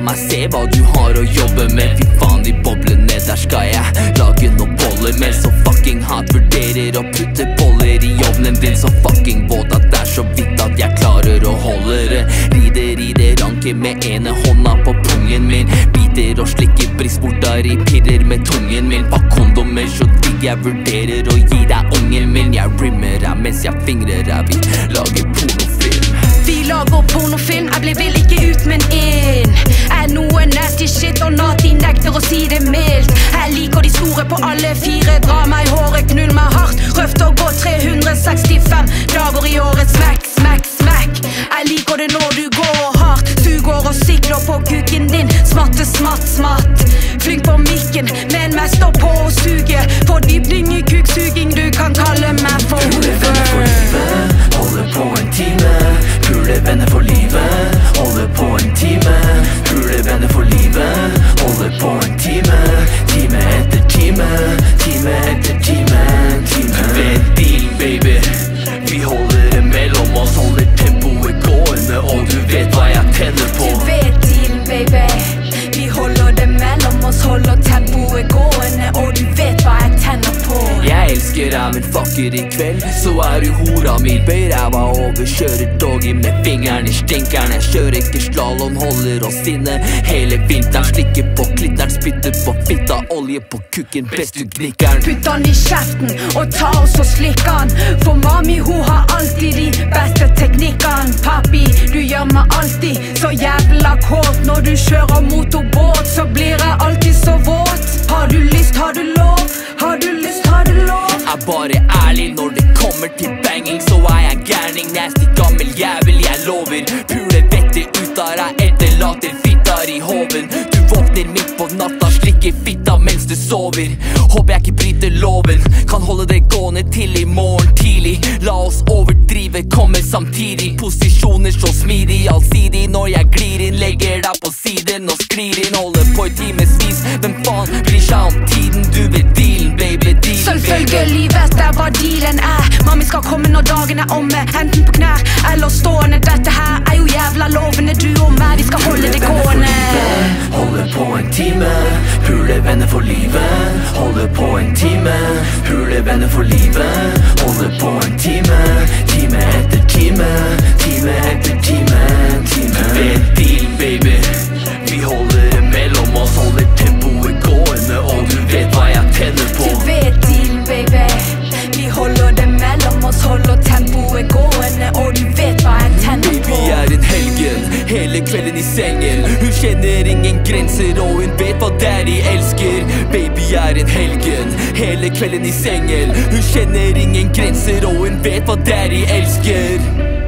meg se hva du har å jobbe med. Fy faen, de boblene, der skal jeg lage noen boller med. Så fucking hat vurderer å putte boller i ovnen din. Så fucking våt at det er så vidt at jeg klarer å holde det. Rider ranke med ene hånda på pungen min. Biter og slikker brystvorter i pirrer med tungen min. Bak kondomer så digg jeg vurderer å gi deg ungen min. Jeg rimmer deg mens jeg fingrer deg, vi lager pornofilm. Vi lager pornofilm, jeg blir vill ikke ut men inn. Er noe nasty shit og Nati nekter å si det mildt. Jeg liker de store på alle fire, dra meg i håret, knull meg hardt. Røft og gå 365 dager i året, smack, smack, smack. Jeg liker det når du går hardt, suger og sikler på kuken din. Smatte, smatt, smatt. Flink på mikken, men mest står på å suge. Fordypning i kuksuging, du kan kalle meg for Hoover. Holder på en time, pule venner for livet. Holder på en time, pule venner for livet. Holder på en time, time etter time, time etter time, time. Du vet deal, baby, vi holder det mellom oss. Holder tempoet gående, og du vet hva jeg tenner på. Du vet deal, baby, vi holder det mellom oss. Holder tempoet gående, og du vet hva jeg tenner på. Jeg elsker deg, men fucker i kveld, så er du hora mi. Bøy ræva over, kjører doggy med fingeren i stinkeren. Jeg kjører ikke slalom, holder oss inne hele vinteren. Slikker på klitteren, spytter på fitta, olje på kukken, best du gnikkeren. Putt den i kjeften og ta oss og slikk den. For mami hun har alltid de beste teknikkene. Papi, du gjør meg alltid så jævla kåt. Når du kjører motorbåt, så blir jeg alltid så våt. Har du lyst, har du lov? Har du lyst, har du lov? Jeg er bare ærlig når det kommer til banging, så er jeg en gærning. Nasty gammel jævel, jeg lover. Pule vettet ut av deg, etterlater fittar i hoven. Du våkner midt på natta, slikker fitta mens du sover. Håper jeg ikke bryter loven, kan holde det gående til i morgen tidlig. La oss overdrive, komme samtidig. Posisjoner så smidig, allsidig. Når jeg glir inn, legger deg på siden og sklir inn. Holder på i timesvis, hvem faen bryr seg om tiden? Du vet dealen, baby, dealen. Selvfølgelig vet jeg hva dealen er. Mami skal komme når dagen er omme, enten på knær eller stående. Dette her er jo jævla lovende, du og meg, vi skal holde det gående. Holder på en time, pule venner for livet. Holder på en time, pule venner for livet. Holder på en time, time etter time, time etter time, time. Du vet deal, baby, vi holder det mellom oss. Holder tempoet gående, og du vet hva jeg tenner på. Du vet deal, baby, vi holder det mellom oss. Holder tempoet gående, og du vet hva jeg tenner på. Baby er en helgen, hele kvelden i sengen. Hun kjenner ingen grenser, og hun vet hva daddy elsker. Baby er en helgen, hele kvelden i sengen. Hun kjenner ingen grenser, og hun vet hva daddy elsker.